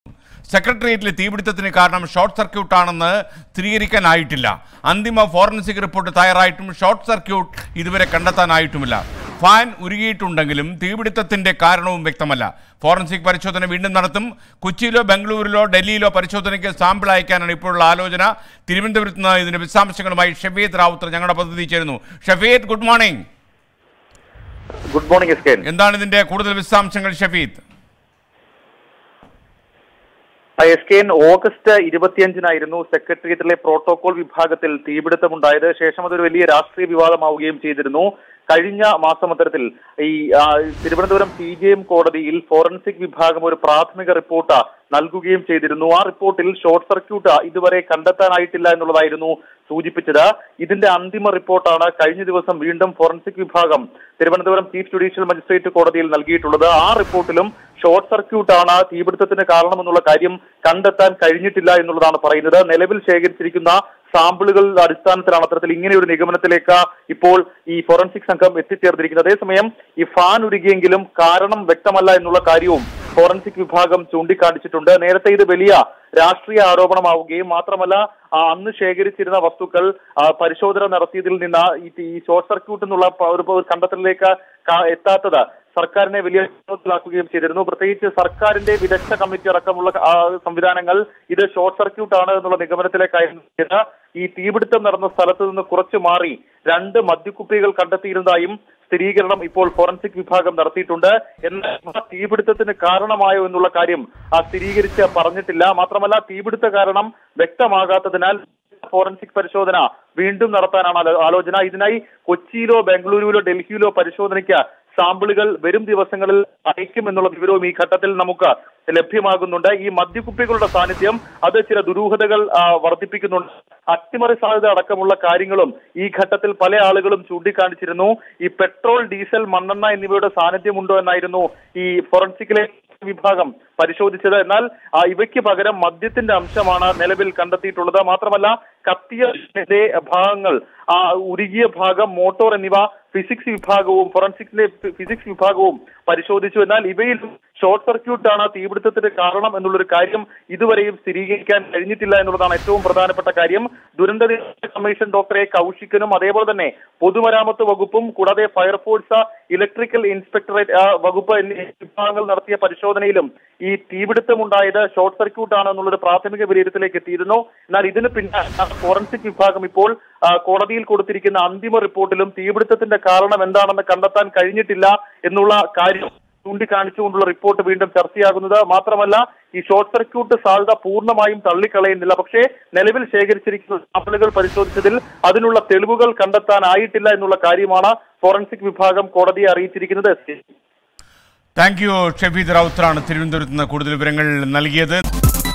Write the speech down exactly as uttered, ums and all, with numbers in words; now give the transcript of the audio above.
സെക്രട്ടേറിയറ്റിലെ തീപിടുത്തത്തിന് കാരണം ഷോർട്ട് സർക്യൂട്ടാണെന്ന് സ്ഥിരീകരിക്കാനായിട്ടില്ല. അന്തിമ ഫോറൻസിക് റിപ്പോർട്ട് തയ്യാറായിട്ടും ഷോർട്ട് സർക്യൂട്ട് ഇതുവരെ കണ്ടെത്താനായിട്ടുമില്ല. ഫാൻ ഉരുകിയിട്ടുണ്ടെങ്കിലും തീപിടുത്തത്തിന്റെ കാരണവും വ്യക്തമല്ല. ഫോറൻസിക് പരിശോധന വീണ്ടും നടത്തും. കൊച്ചിയിലോ ബംഗളൂരിലോ ഡൽഹിയിലോ പരിശോധനയ്ക്ക് സാമ്പിൾ അയക്കാനാണ് ഇപ്പോഴുള്ള ആലോചന. തിരുവനന്തപുരത്ത് നിന്ന് ഇതിന്റെ വിശദാംശങ്ങളുമായി ഷഫീദ് റാവുത്തർ ഞങ്ങളുടെ പദ്ധതി ചേരുന്നു. Shafeed, good morning. Good morning S K. എന്താണ് ഇതിന്റെ കൂടുതൽ വിശദാംശങ്ങൾ Shafeed? S K N August ഇരുപത്തിയഞ്ചിനായിരുന്നു സെക്രട്ടേറിയറ്റിലെ പ്രോട്ടോകോൾ വിഭാഗത്തിൽ തീപിടുത്തമുണ്ടായത്. ശേഷം അതൊരു വലിയ രാഷ്ട്രീയ വിവാദമാവുകയും ചെയ്തിരുന്നു. കഴിഞ്ഞ മാസം അത്തരത്തിൽ ഈ തിരുവനന്തപുരം സി ജെ എം കോടതിയിൽ ഫോറൻസിക് വിഭാഗം ഒരു പ്രാഥമിക റിപ്പോർട്ട് നൽകുകയും ചെയ്തിരുന്നു. ആ റിപ്പോർട്ടിൽ ഷോർട്ട് സർക്യൂട്ട് ഇതുവരെ കണ്ടെത്താനായിട്ടില്ല എന്നുള്ളതായിരുന്നു സൂചിപ്പിച്ചത്. ഇതിന്റെ അന്തിമ റിപ്പോർട്ടാണ് കഴിഞ്ഞ ദിവസം വീണ്ടും ഫോറൻസിക് വിഭാഗം തിരുവനന്തപുരം ചീഫ് ജുഡീഷ്യൽ മജിസ്ട്രേറ്റ് കോടതിയിൽ നൽകിയിട്ടുള്ളത്. ആ റിപ്പോർട്ടിലും ഷോർട്ട് സർക്യൂട്ടാണ് തീപിടുത്തത്തിന് കാരണമെന്നുള്ള കാര്യം കണ്ടെത്താൻ കഴിഞ്ഞിട്ടില്ല എന്നുള്ളതാണ് പറയുന്നത്. നിലവിൽ ശേഖരിച്ചിരിക്കുന്ന സാമ്പിളുകളുടെ അടിസ്ഥാനത്തിലാണ് അത്തരത്തിൽ ഇങ്ങനെ ഒരു നിഗമനത്തിലേക്ക് ഇപ്പോൾ ഈ ഫോറൻസിക് സംഘം എത്തിച്ചേർന്നിരിക്കുന്നത്. അതേസമയം ഈ ഫാൻ ഉരുകിയെങ്കിലും കാരണം വ്യക്തമല്ല എന്നുള്ള കാര്യവും ഫോറൻസിക് വിഭാഗം ചൂണ്ടിക്കാണിച്ചിട്ടുണ്ട്. നേരത്തെ ഇത് വലിയ രാഷ്ട്രീയ ആരോപണമാവുകയും മാത്രമല്ല അന്ന് ശേഖരിച്ചിരുന്ന വസ്തുക്കൾ പരിശോധന നടത്തിയതിൽ നിന്ന് ഈ ഷോർട്ട് സർക്യൂട്ട് എന്നുള്ള ഒരു കണ്ടെത്തലിലേക്ക് എത്താത്തത് സർക്കാരിനെ വലിയ വിഷമത്തിലാക്കുകയും ചെയ്തിരുന്നു. പ്രത്യേകിച്ച് സർക്കാരിന്റെ വിദഗ്ധ കമ്മിറ്റി അടക്കമുള്ള സംവിധാനങ്ങൾ ഇത് ഷോർട്ട് സർക്യൂട്ട് ആണ് എന്നുള്ള നിഗമനത്തിലേക്കായിരുന്നു. ഈ തീപിടുത്തം നടന്ന സ്ഥലത്ത് നിന്ന് കുറച്ചു മാറി രണ്ട് മദ്യക്കുപ്പികൾ കണ്ടെത്തിയിരുന്നതായും സ്ഥിരീകരണം ഇപ്പോൾ ഫോറൻസിക് വിഭാഗം നടത്തിയിട്ടുണ്ട്. എന്നാൽ തീപിടുത്തത്തിന് കാരണമായോ എന്നുള്ള കാര്യം ആ സ്ഥിരീകരിച്ച് പറഞ്ഞിട്ടില്ല. മാത്രമല്ല തീപിടുത്ത കാരണം വ്യക്തമാകാത്തതിനാൽ ഫോറൻസിക് പരിശോധന വീണ്ടും നടത്താനാണ് ആലോചന. ഇതിനായി കൊച്ചിയിലോ ബംഗളൂരുവിലോ ഡൽഹിയിലോ പരിശോധനയ്ക്ക് സാമ്പിളുകൾ വരും ദിവസങ്ങളിൽ അയക്കുമെന്നുള്ള വിവരവും ഈ ഘട്ടത്തിൽ നമുക്ക് ലഭ്യമാകുന്നുണ്ട്. ഈ മദ്യക്കുപ്പികളുടെ സാന്നിധ്യം അത് ചില ദുരൂഹതകൾ വർദ്ധിപ്പിക്കുന്നുണ്ട്. അട്ടിമറി സാധ്യത അടക്കമുള്ള കാര്യങ്ങളും ഈ ഘട്ടത്തിൽ പല ആളുകളും ചൂണ്ടിക്കാണിച്ചിരുന്നു. ഈ പെട്രോൾ, ഡീസൽ, മണ്ണെണ്ണ എന്നിവയുടെ സാന്നിധ്യമുണ്ടോ എന്നായിരുന്നു ഈ ഫോറൻസിക്കിലെ വിഭാഗം പരിശോധിച്ചത്. എന്നാൽ ഇവയ്ക്ക് പകരം മദ്യത്തിന്റെ അംശമാണ് നിലവിൽ കണ്ടെത്തിയിട്ടുള്ളത്. മാത്രമല്ല കത്തിയ ഭാഗങ്ങൾ, ആ ഉരുകിയ ഭാഗം, മോട്ടോർ എന്നിവ ഫിസിക്സ് വിഭാഗവും ഫോറൻസിക്സിലെ ഫിസിക്സ് വിഭാഗവും പരിശോധിച്ചു. എന്നാൽ ഇവയിലും ഷോർട്ട് സർക്യൂട്ടാണ് തീപിടുത്തത്തിന് കാരണം എന്നുള്ളൊരു കാര്യം ഇതുവരെയും സ്ഥിരീകരിക്കാൻ കഴിഞ്ഞിട്ടില്ല എന്നുള്ളതാണ് ഏറ്റവും പ്രധാനപ്പെട്ട കാര്യം. ദുരന്ത നിവാരണ കമ്മീഷൻ ഡോക്ടറെ കൗശിക്കനും അതേപോലെ തന്നെ പൊതുമരാമത്ത് വകുപ്പും കൂടാതെ ഫയർഫോഴ്സ്, ഇലക്ട്രിക്കൽ ഇൻസ്പെക്ടറേറ്റ് വകുപ്പ് എന്നീ വിഭാഗങ്ങൾ നടത്തിയ പരിശോധനയിലും ഈ തീപിടുത്തമുണ്ടായത് ഷോർട്ട് സർക്യൂട്ട് ആണ് എന്നുള്ളൊരു പ്രാഥമിക വിലയിരുത്തലേക്ക് എത്തിയിരുന്നു. എന്നാൽ ഇതിന് പിന്നാലെ ഫോറൻസിക് വിഭാഗം ഇപ്പോൾ കോടതിയിൽ കൊടുത്തിരിക്കുന്ന അന്തിമ റിപ്പോർട്ടിലും തീപിടുത്തത്തിന്റെ കാരണം എന്താണെന്ന് കണ്ടെത്താൻ കഴിഞ്ഞിട്ടില്ല എന്നുള്ള കാര്യം ചൂണ്ടിക്കാണിച്ചുകൊണ്ടുള്ള റിപ്പോർട്ട് വീണ്ടും ചർച്ചയാകുന്നത്. മാത്രമല്ല ഈ ഷോർട്ട് സർക്യൂട്ട് സാധ്യത പൂർണ്ണമായും തള്ളിക്കളയുന്നില്ല. പക്ഷേ നിലവിൽ ശേഖരിച്ചിരിക്കുന്ന സാമ്പിളുകൾ പരിശോധിച്ചതിൽ അതിനുള്ള തെളിവുകൾ കണ്ടെത്താനായിട്ടില്ല എന്നുള്ള കാര്യമാണ് ഫോറൻസിക് വിഭാഗം കോടതിയെ അറിയിച്ചിരിക്കുന്നത്. Thank you. ഷഫീദ് റാവുത്തറാണ് തിരുവനന്തപുരത്ത് നിന്ന് കൂടുതൽ വിവരങ്ങൾ നൽകിയത്.